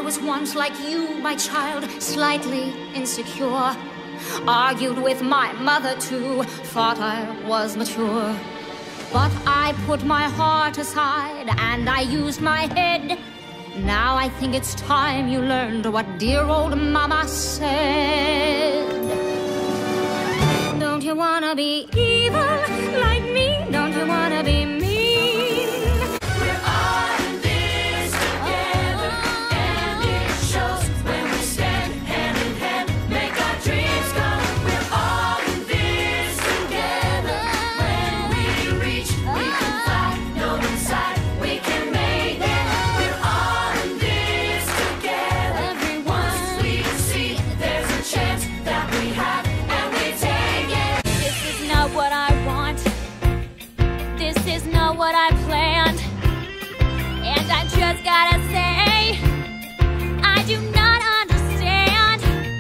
was once like you, my child, slightly insecure. Argued with my mother too, thought I was mature. But I put my heart aside and I used my head. Now I think it's time you learned what dear old mama said. Don't you wanna be evil like me? Don't you wanna be mean? We're all in this together, and it shows when we stand hand in hand, make our dreams come. We're all in this together. When we reach, we can fly. Know inside we can make it. We're all in this together. Once we see there's a chance that we have, and we take it. This is not what I want. This is not what I planned. And I just gotta say, I do not understand.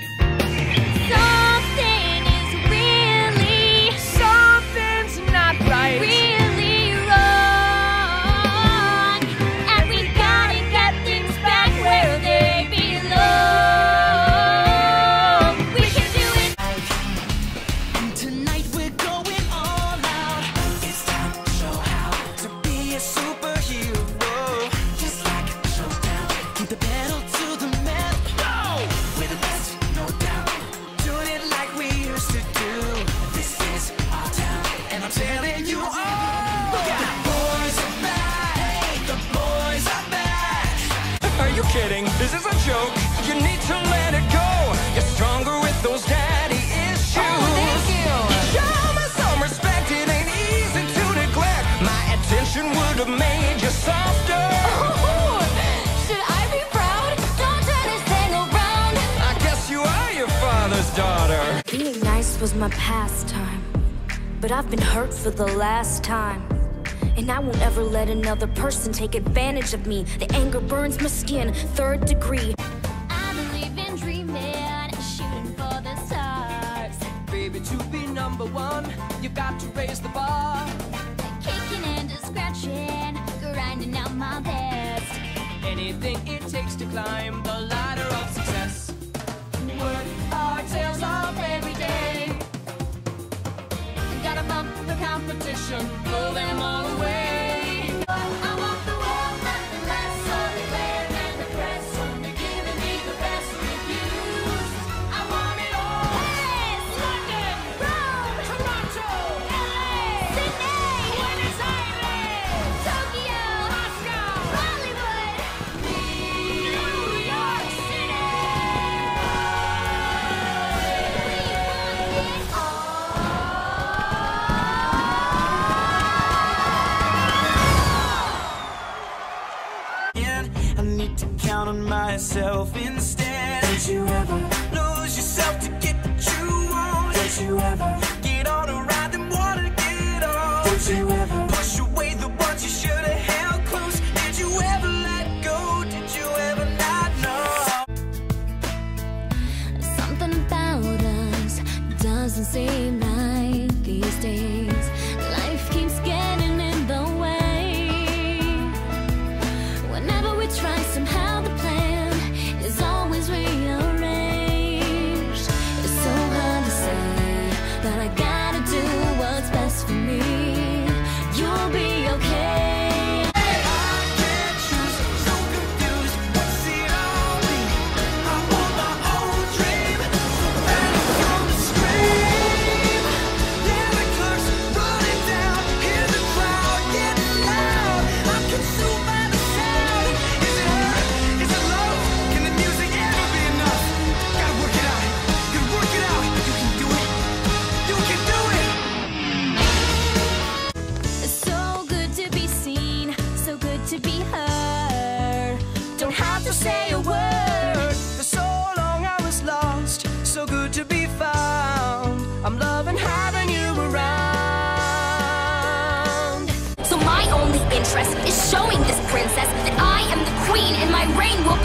Something is something's not right. Really wrong. And we gotta get things back where they belong. We can do it. Tonight we're going all out. It's time to show how to be a superhero. Just like a showdown. Keep the pedal to the metal. Go! We're the best, no doubt. Doing it like we used to do. This is our town, and I'm telling you all. The boys are back. The boys are back. Are you kidding? This is a joke. You need to let it go. You're stronger with those daddy issues. Oh, thank you. Show me some respect. It ain't easy to neglect. My attention would have made you softer. Should I be proud? Don't turn this thing around. I guess you are your father's daughter. Being nice was my pastime, but I've been hurt for the last time. And I won't ever let another person take advantage of me. The anger burns my skin, 3rd degree. I believe in dreaming, shooting for the stars. Baby, to be number one, you got to raise the bar. Kicking and scratching, grinding out my best. Anything it takes to climb the ladder of success. Work our tails off every day. Gotta bump the competition, blow them all away. I want the world, nothing less, so declare and the press. They're giving me the best reviews. I want it all. Paris, London, Rome, Toronto, LA, Sydney, Buenos Aires, Tokyo, Moscow, Hollywood, New York City. We want it all. I need to count on myself instead. Don't you ever lose yourself to get what you want? Don't you ever get on a ride and wanna get on? Don't you ever push away the ones you should have held close? Did you ever let go? Did you ever not know? Something about us doesn't seem right these days. Life keeps getting in the way. Whenever we try, somehow the plan is always rearranged. It's so hard to say, but I gotta do what's best for me. You'll be okay. To be heard, don't have to say a word. For so long I was lost, so good to be found. I'm loving having you around. So my only interest is showing this princess that I am the queen and my reign will